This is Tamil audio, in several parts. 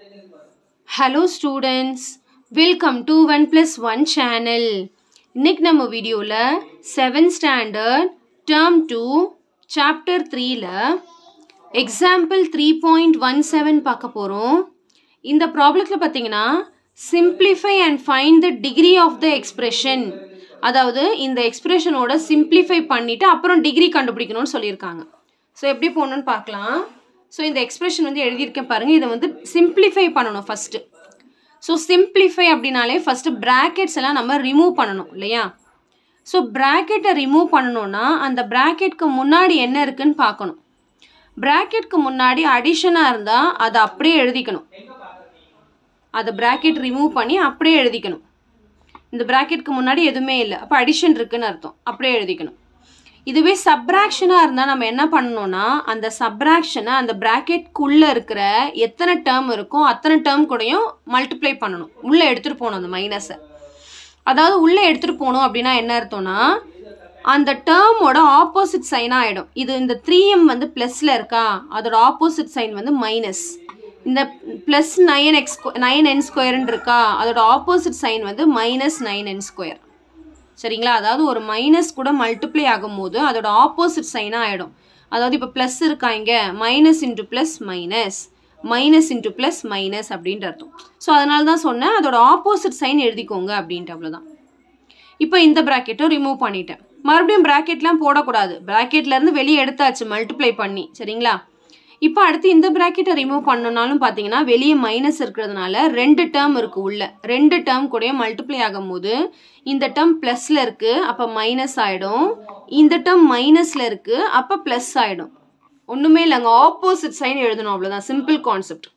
Hello students, welcome to 1+1 channel. இன்னைக்கு நம்ம வீடியோல 7th standard term 2 chapter 3ல example 3.17 பார்க்க போறோம். இந்த ப்ராப்ளத்துல பாத்தீங்கன்னா simplify and find the degree of the expression. அதாவது இந்த எக்ஸ்பிரஷனோட simplify பண்ணிட்டு அப்புறம் டிகிரி கண்டுபிடிக்கணும்னு சொல்லியிருக்காங்க. ஸோ எப்படி போகணும்னு பார்க்கலாம். ஸோ இந்த எக்ஸ்பிரஷன் வந்து எழுதியிருக்கேன் பாருங்க. இதை வந்து சிம்பிளிஃபை பண்ணணும் ஃபர்ஸ்ட். ஸோ சிம்பிளிஃபை அப்படின்னாலே ஃபர்ஸ்ட் பிராக்கெட்ஸ் எல்லாம் நம்ம ரிமூவ் பண்ணணும் இல்லையா? ஸோ பிராக்கெட்டை ரிமூவ் பண்ணணும்னா அந்த பிராக்கெட்க்கு முன்னாடி என்ன இருக்குன்னு பார்க்கணும். பிராக்கெட்க்கு முன்னாடி அடிஷனாக இருந்தால் அதை அப்படியே எழுதிக்கணும். அதை பிராக்கெட் ரிமூவ் பண்ணி அப்படியே எழுதிக்கணும். இந்த பிராக்கெட்க்கு முன்னாடி எதுவுமே இல்லை, அப்போ அடிஷன் இருக்குன்னு அர்த்தம், அப்படியே எழுதிக்கணும். இதுவே சப்ராக்ஷனாக இருந்தால் நம்ம என்ன பண்ணணும்னா அந்த சப்ராக்ஷனை அந்த பிராக்கெட்குள்ளே இருக்கிற எத்தனை டேர்ம் இருக்கோ அத்தனை டேர்ம் கூடயும் மல்டிப்ளை பண்ணணும், உள்ளே எடுத்துகிட்டு போகணும் அந்த மைனஸை. அதாவது உள்ளே எடுத்துகிட்டு போகணும் அப்படின்னா என்ன அர்த்தம்னா அந்த டேர்மோட ஆப்போசிட் சைனாக ஆகிடும். இது இந்த 3m வந்து ப்ளஸில் இருக்கா, அதோட ஆப்போசிட் சைன் வந்து மைனஸ். இந்த ப்ளஸ் 9n ஸ்கொயர்ன்னு இருக்கா, அதோட ஆப்போசிட் சைன் வந்து மைனஸ் 9n ஸ்கொயர். சரிங்களா? அதாவது ஒரு மைனஸ் கூட மல்டிப்ளை ஆகும்போது அதோட ஆப்போசிட் சைனாக ஆகிடும். அதாவது இப்போ ப்ளஸ் இருக்கா, இங்கே minus into plus minus, minus into plus minus அப்படின்ட்டு அர்த்தம். ஸோ அதனால தான் சொன்னேன் அதோட ஆப்போசிட் சைன் எழுதிக்கோங்க அப்படின்ட்டு, அவ்வளோதான். இப்போ இந்த ப்ராக்கெட்டும் ரிமூவ் பண்ணிட்டேன். மறுபடியும் ப்ராக்கெட்லாம் போடக்கூடாது, ப்ராக்கெட்லேருந்து வெளியே எடுத்தாச்சு மல்டிப்ளை பண்ணி. சரிங்களா? இப்போ அடுத்து இந்த ப்ராக்கெட்டை ரிமூவ் பண்ணனாலும் பார்த்தீங்கன்னா வெளியே மைனஸ் இருக்கிறதுனால 2 டேர்ம் இருக்குது உள்ள. 2 டேர்ம் கூட மல்டிப்ளை ஆகும் போது இந்த டேர்ம் ப்ளஸில் இருக்குது, அப்போ மைனஸ் ஆகிடும். இந்த டேர்ம் மைனஸில் இருக்குது, அப்போ ப்ளஸ் ஆகிடும். ஒன்றுமே இல்லைங்க, ஆப்போசிட் சைன் எழுதணும், அவ்வளோதான். Simple concept.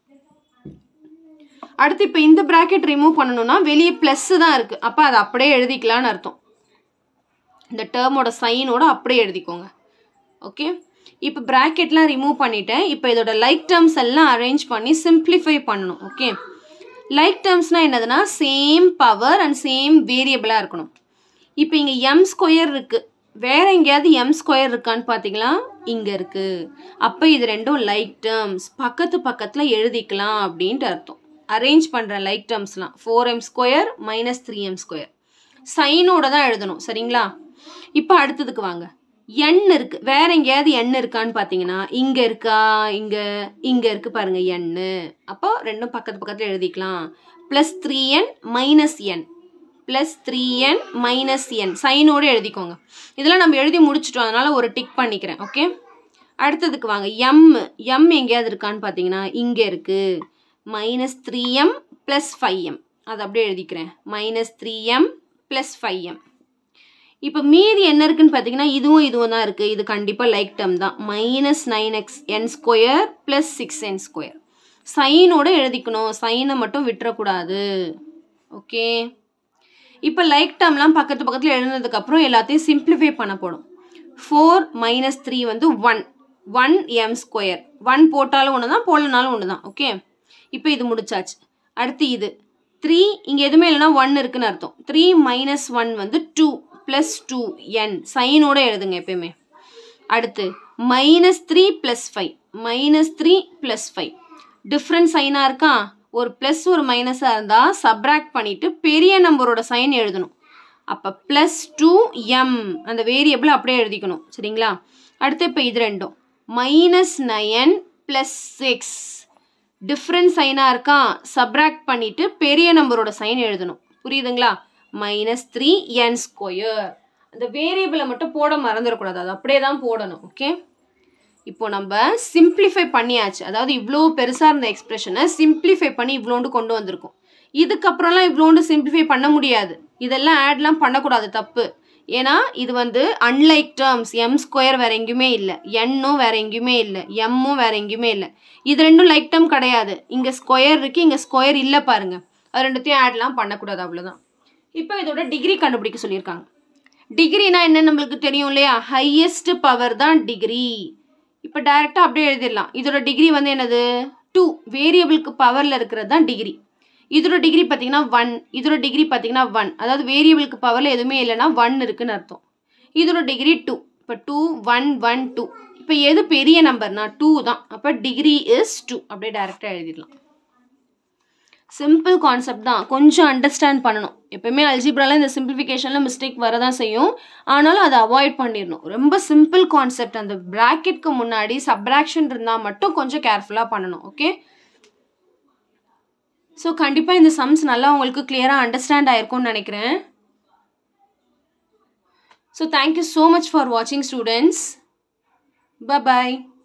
அடுத்து இப்போ இந்த ப்ராக்கெட் ரிமூவ் பண்ணணும்னா வெளியே ப்ளஸ் தான் இருக்குது, அப்போ அதை அப்படியே எழுதிக்கலான்னு அர்த்தம். இந்த டேர்மோட சைனோட அப்படியே எழுதிக்கோங்க. ஓகே, இப்போ ப்ராக்கெட்லாம் ரிமூவ் பண்ணிட்டேன். இப்போ இதோட லைக் டேர்ம்ஸ் எல்லாம் அரேஞ்ச் பண்ணி சிம்பிளிஃபை பண்ணணும். ஓகே, லைக் டேர்ம்ஸ்னால் என்னதுன்னா சேம் பவர் அண்ட் சேம் வேரியபிளாக இருக்கணும். இப்போ இங்கே m ஸ்கொயர் இருக்குது, வேற எங்கேயாவது m ஸ்கொயர் இருக்கான்னு பார்த்தீங்களா? இங்கே இருக்குது. அப்போ இது ரெண்டும் லைக் டேர்ம்ஸ், பக்கத்து பக்கத்தில் எழுதிக்கலாம் அப்படின்ட்டு அர்த்தம். அரேஞ்ச் பண்ணுறேன் லைக் டேர்ம்ஸ்லாம். 4m square minus 3m square சைனோட தான் எழுதணும். சரிங்களா? இப்போ அடுத்ததுக்கு வாங்க. n இருக்கு, வேற எங்கேயாவது n இருக்கான்னு பார்த்தீங்கன்னா இங்கே இருக்கா, இங்கே இருக்கு பாருங்க n. அப்போ ரெண்டும் பக்கத்து பக்கத்தில் எழுதிக்கலாம். Plus 3n minus n, plus 3n minus n சைனோடு எழுதிக்கோங்க. இதெல்லாம் நம்ம எழுதி முடிச்சிட்டோம், அதனால ஒரு டிக் பண்ணிக்கிறேன். ஓகே, அடுத்ததுக்கு வாங்க. m எங்கேயாவது இருக்கான்னு பார்த்தீங்கன்னா இங்கே இருக்கு. மைனஸ் 3m ப்ளஸ் 5m, அதை அப்படியே எழுதிக்கிறேன். Minus 3m plus 5m. இப்போ மீதி என்ன இருக்குன்னு பார்த்தீங்கன்னா இதுவும் தான் இருக்குது. இது கண்டிப்பாக லைக் டேர்ம் தான். Minus 9n square plus 6n square சைனோடு எழுதிக்கணும், சைனை மட்டும் விட்டுறக்கூடாது. ஓகே, இப்போ லைக் டேர்ம்லாம் பக்கத்து பக்கத்தில் எழுதுனதுக்கப்புறம் எல்லாத்தையும் சிம்பிளிஃபை பண்ண போடும். 4 மைனஸ் 3 வந்து 1m ஸ்கொயர். 1 போட்டாலும் ஒன்று தான், போடலனாலும் ஒன்று தான். ஓகே, இப்போ இது முடிச்சாச்சு. அடுத்து இது 3, இங்கே எதுவுமே இல்லைன்னா 1 இருக்குன்னு அர்த்தம். 3 மைனஸ் 1 வந்து 2 ப்ளஸ் 2n சைனோட எழுதுங்க எப்பயுமே. அடுத்து minus 3 plus 5, minus 3 plus 5 different சைனாக இருக்கா? ஒரு ப்ளஸ் ஒரு மைனஸாக இருந்தால் சப்ராக்ட் பண்ணிவிட்டு பெரிய நம்பரோட சைன் எழுதணும். அப்போ ப்ளஸ் 2m அந்த வேரியபிள் அப்படியே எழுதிக்கணும். சரிங்களா? அடுத்து இப்போ இது ரெண்டும் மைனஸ் 9 ப்ளஸ் 6 டிஃப்ரெண்ட் சைனாக இருக்கா? சப்ராக்ட் பண்ணிவிட்டு பெரிய நம்பரோட சைன் எழுதணும். புரியுதுங்களா? Minus 3n square. அந்த வேரியபிளை மட்டும் போட மறந்துடக்கூடாது, அது அப்படியே தான் போடணும். ஓகே, இப்போ நம்ம சிம்பிளிஃபை பண்ணியாச்சு. அதாவது இவ்வளோ பெருசாக இருந்த எக்ஸ்பிரஷனை சிம்பிளிஃபை பண்ணி இவ்வளோண்டு கொண்டு வந்திருக்கோம். இதுக்கப்புறம்லாம் இவ்வளோண்டு சிம்பிளிஃபை பண்ண முடியாது, இதெல்லாம் ஆட்லாம் பண்ணக்கூடாது, தப்பு. ஏன்னா இது வந்து அன்லைக் டேர்ம்ஸ். m ஸ்கொயர் வேறு எங்கேயுமே இல்லை, n-ம் வேறு எங்கேயுமே இல்லை, m-ம் வேறு எங்கேயுமே இல்லை. இது ரெண்டும் லைக் டேர்ம் கிடையாது. இங்கே ஸ்கொயர் இருக்குது, இங்கே ஸ்கொயர் இல்லை பாருங்க. அது ரெண்டுத்தையும் ஆட்லாம் பண்ணக்கூடாது, அவ்வளோதான். இப்போ இதோட டிகிரி கண்டுபிடிக்க சொல்லியிருக்காங்க. டிகிரினா என்ன நம்மளுக்கு தெரியும் இல்லையா? ஹையஸ்ட் பவர் தான் டிகிரி. இப்போ டைரெக்டாக அப்படியே எழுதிடலாம். இதோட டிகிரி வந்து என்னது? 2. வேரியபிளுக்கு பவரில் இருக்கிறது தான் டிகிரி. இதோட டிகிரி பார்த்தீங்கன்னா 1, இதோட டிகிரி பார்த்தீங்கன்னா 1. அதாவது வேரியபிளுக்கு பவரில் எதுவுமே இல்லைன்னா 1 இருக்குன்னு அர்த்தம். இதோட டிகிரி 2. இப்போ 2 1 1 2. இப்போ எது பெரிய நம்பர்னா 2 தான். அப்போ டிகிரி இஸ் 2. அப்படியே டைரெக்டாக எழுதிடலாம். சிம்பிள் கான்செப்ட் தான், கொஞ்சம் அண்டர்ஸ்டாண்ட் பண்ணணும். எப்பயுமே அல்ஜிப்ரால இந்த சிம்பிளிஃபிகேஷனில் மிஸ்டேக் வரதான் செய்யும், ஆனாலும் அதை அவாய்ட் பண்ணிடணும். ரொம்ப சிம்பிள் கான்செப்ட். அந்த ப்ராக்கெட்க்கு முன்னாடி சப்ராக்ஷன் இருந்தால் மட்டும் கொஞ்சம் கேர்ஃபுல்லாக பண்ணணும். ஓகே, ஸோ கண்டிப்பாக இந்த சம்ஸ் நல்லா உங்களுக்கு கிளியராக அண்டர்ஸ்டாண்ட் ஆயிருக்கும்னு நினைக்கிறேன். So thank you so much for வாட்சிங் ஸ்டூடெண்ட்ஸ். Bye-bye.